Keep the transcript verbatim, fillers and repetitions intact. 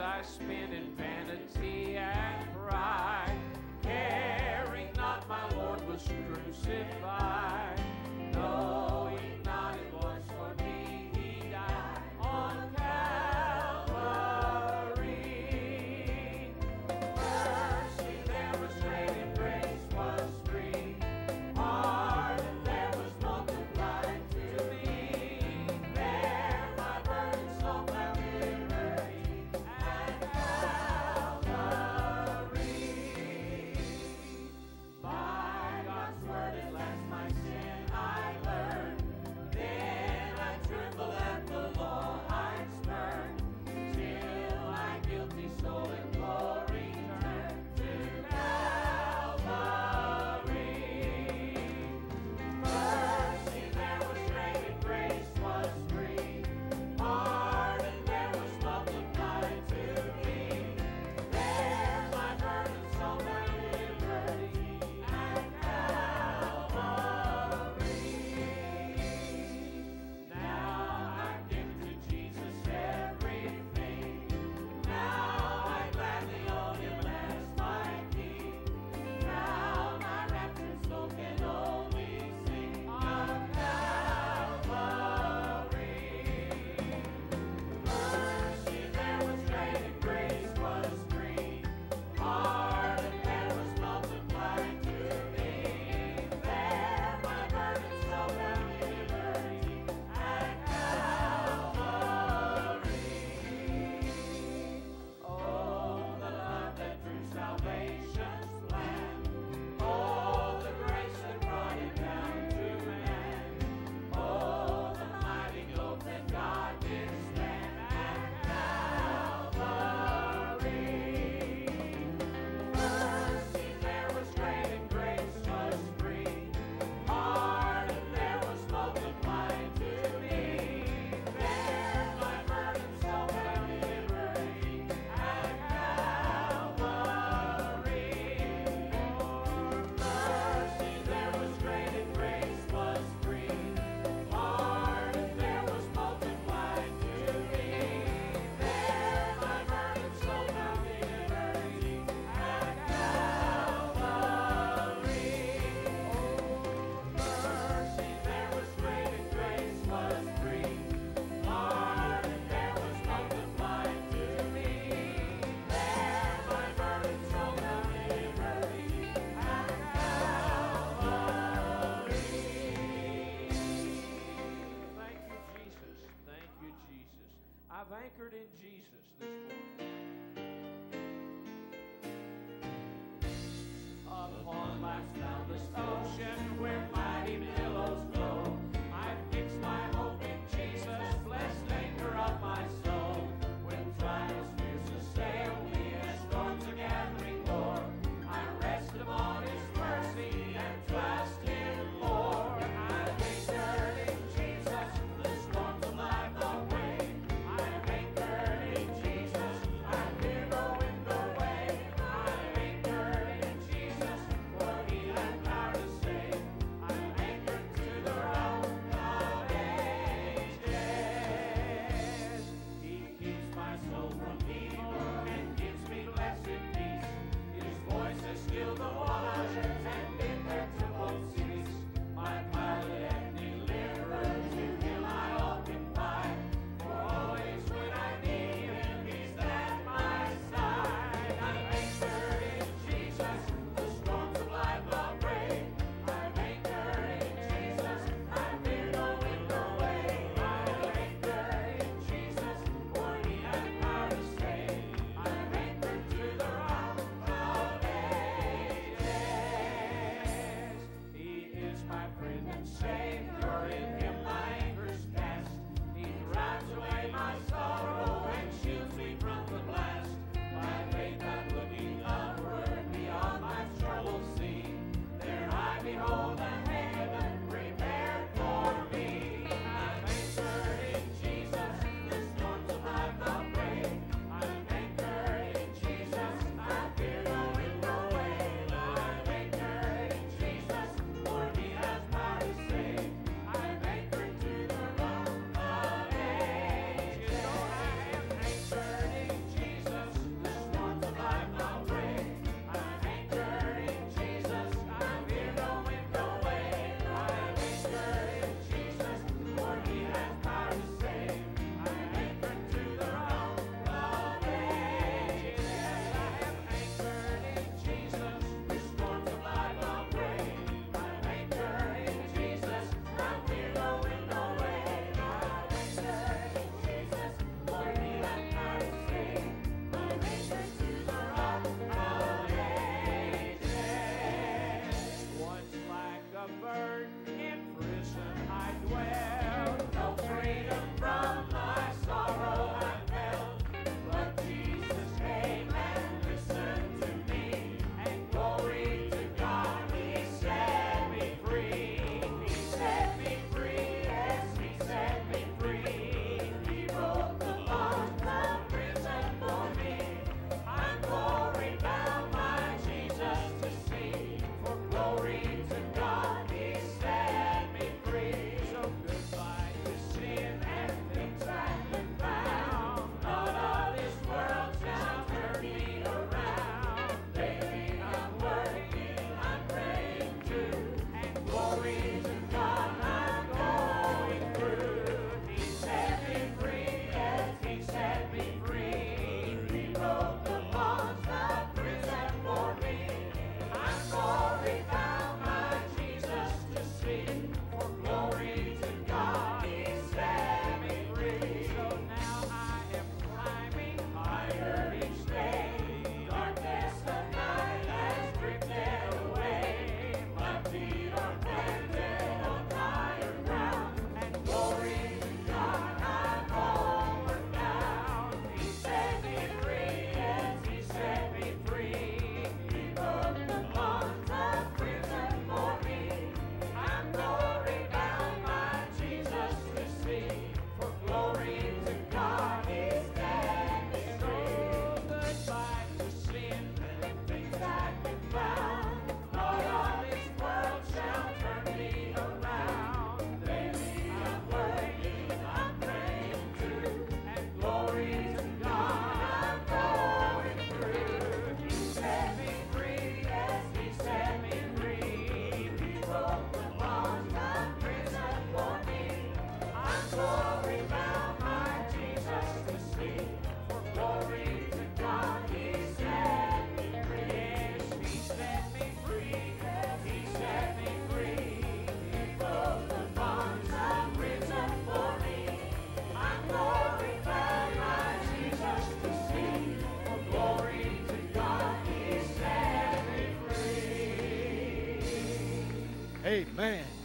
I spend in vanity and pride, caring not my Lord was crucified. Knowing not it was for me he died on Calvary. Mercy there was great and grace was free. Pardon there was multiplied to me. There my burden soul found liberty at Calvary. By God's word at last my sin I learned. Then I tremble at the law I'd spurned, till my guilty soul in glory turned to Calvary. Mercy there was great and grace was free. Pardon there was multiplied to me. There my burden soul found liberty at Calvary. Now I've given to Jesus everything. Now I gladly own him as my King. Now my raptured soul can only sing on Calvary. Mercy there was great and grace was free. Pardon there was multiplied to me. There my burden soul found liberty at Calvary. Oh, the love that drew salvation's plan. Oh, the grace that brought it down to man. Oh, the mighty oath that God did stand at Calvary. Mercy there was great and grace was free. Pardon there was multiplied to me. There my burden soul found liberty at Calvary. Mercy there was great and grace was free. Pardon there was multiplied to me. There my burden soul found liberty at Calvary. Mercy there was great and grace was free. Pardon there was multiplied to me. There my burden soul found liberty at Calvary. Thank you, Jesus. Thank you, Jesus. I've anchored in Jesus this morning. Upon life's boundless ocean where mighty billows flow, I fix my hope in Jesus, blessed anchor of my soul. When trials fierce assail me and storms are gathering more, I rest upon his mercy and trust him more. I've anchored in Jesus, the storms of life away. I've anchored in Jesus, I fear no wind or wave. I've anchored in Jesus, for he hath power to save. Amen.